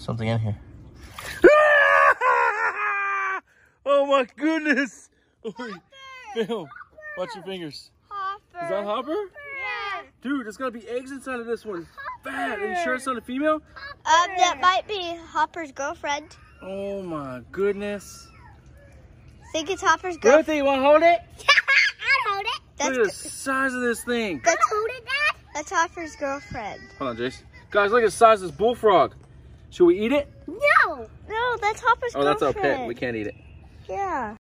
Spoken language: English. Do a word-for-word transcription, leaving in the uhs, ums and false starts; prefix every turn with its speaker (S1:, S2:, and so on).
S1: something in here. Oh my goodness! Phil, watch your fingers.
S2: Hopper.
S1: Is that Hopper?
S2: Yeah.
S1: Dude, there's gotta be eggs inside of this one. Bad. Are you sure it's not a female?
S2: Um, that might be Hopper's girlfriend.
S1: Oh my goodness.
S2: Think it's Hopper's girlfriend?
S1: Ruthie, you wanna hold it?
S2: I'll hold it. That's
S1: Look at the size of this thing.
S2: Let's hold it, Dad. That's Hopper's girlfriend.
S1: Hold on, Jace. Guys, look at the size of this bullfrog. Should we eat it?
S2: No. No, that's Hopper's
S1: oh,
S2: girlfriend.
S1: Oh, that's our pet. We can't eat it.
S2: Yeah.